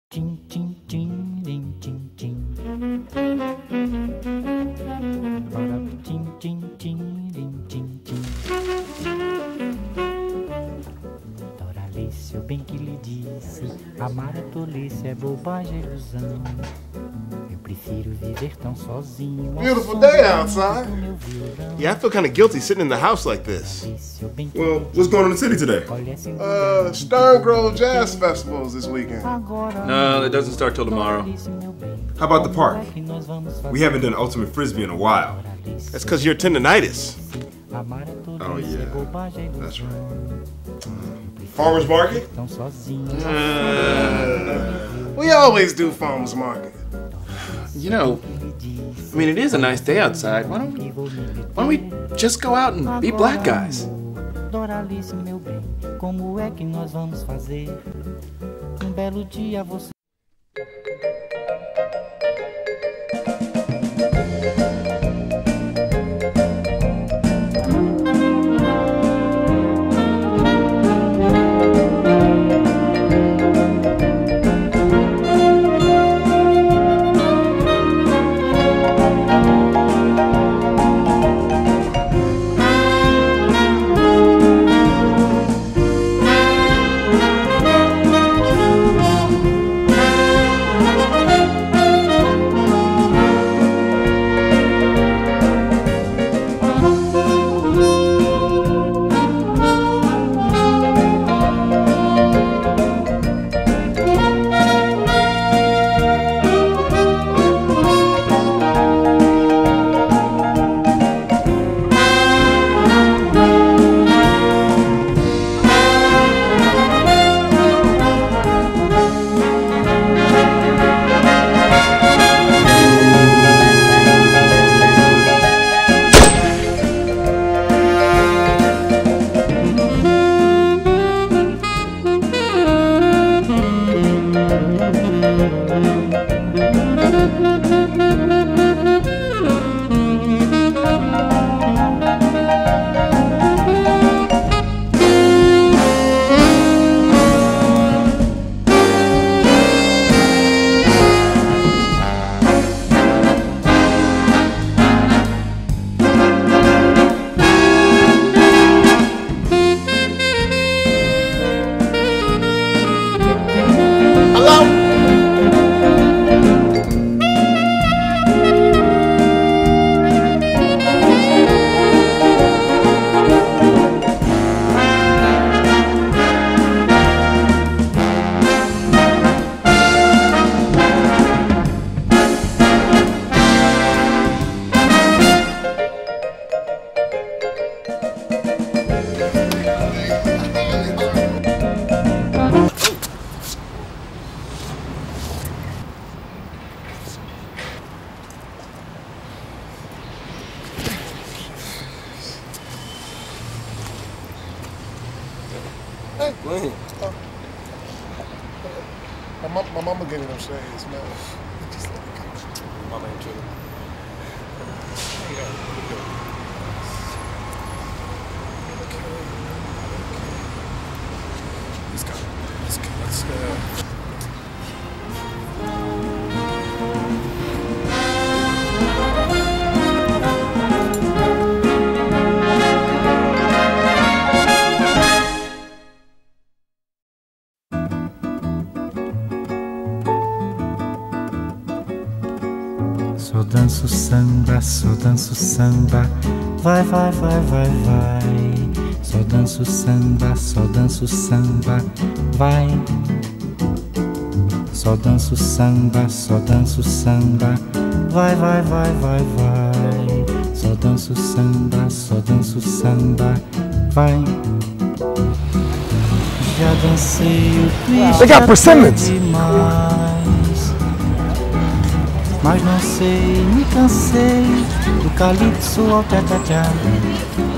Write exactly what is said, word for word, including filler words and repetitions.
Tim, tim, tim, tim, tim, tim. Tim, tim, tim, tim, tim, tim. Doralice, eu bem que lhe disse, amar é tolice, é bobagem, é ilusão. Eu prefiro viver tão sozinho. Beautiful day outside. Yeah, I feel kind of guilty sitting in the house like this. Well, what's going on in the city today? Uh, Stern Grove Jazz Festival's this weekend. No, it doesn't start till tomorrow. How about the park? We haven't done ultimate frisbee in a while. That's because you're tendonitis. Oh yeah, that's right. Farmer's market? Uh, we always do farmer's market. You know, I mean, it is a nice day outside. Why don't we, why don't we just go out and be black guys? Doralice, meu bem, como é que nós vamos fazer? Um belo dia você. Hey, Glenn. Oh. My, mom, my mama gave me them shades, man. Just let me come. Mama ain't kidding. Let's go. Let's go. Let's go. Só danço samba, só danço samba, vai, vai, vai, vai, vai. Só danço samba, só danço samba, vai. Só danço samba, só danço samba, vai, vai, vai, vai, vai. Só danço samba, só danço samba, vai. Já dancei o triste. They got persimmons. Mas não sei, me cansei do calypso ao tchá-tchá-tchá.